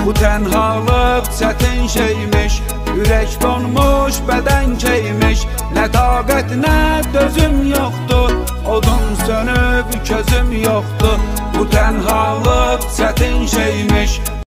Bu tənhalıq çətin şeymiş, ürək donmuş, bədən keymiş. Nə taqət, nə dözüm yoxdur, odum sönüb, közüm yoxdur. Bu tənhalıq çətin şeymiş,